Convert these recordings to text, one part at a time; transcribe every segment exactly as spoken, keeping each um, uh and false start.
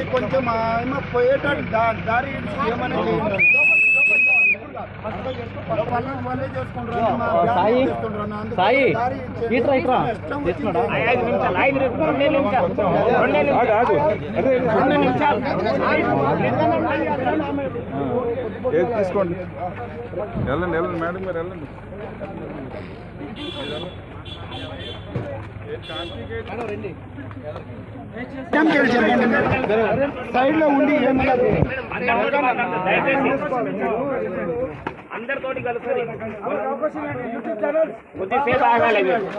కొంచెం ఏమో పోయేటట్టు దారి ఏమైనా చేయండి. సాయి తీసుకోండి, వెళ్ళండి వెళ్ళండి మేడం మీరు వెళ్ళండి. సైడ్ లో ఉండి అందరితోటి కలుస్తుంది కొద్దిసేపు ఆగాలి.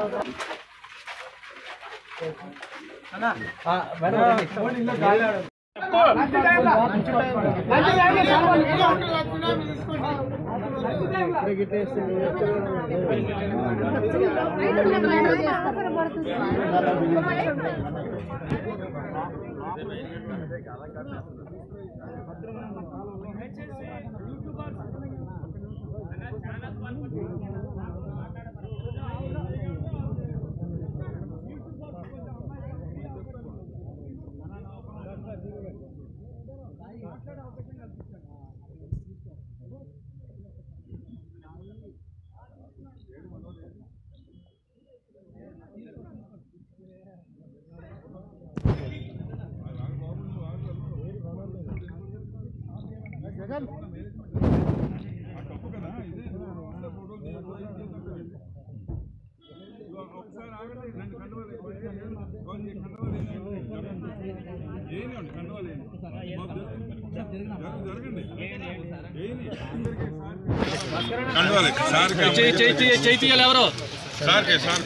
చైతీయాలు ఎవరు సార్ సార్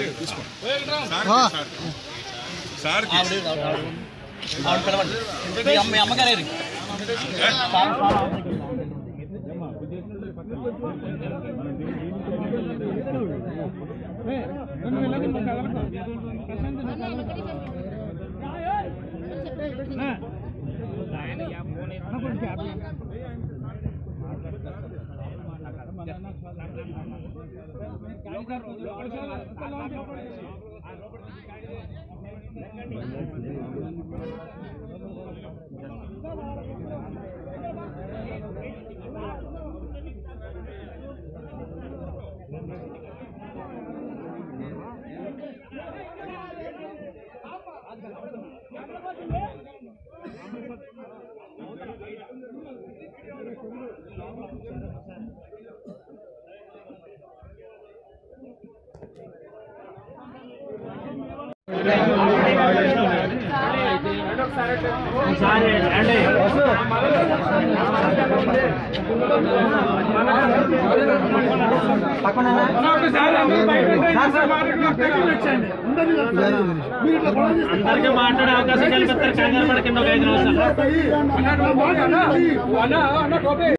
సార్ అమ్మగారు అందరికీ మాట్లాడే అవకాశం కల్పిస్తారు. కంగారు పడకండి. ఒక ఐదు నిమిషాలు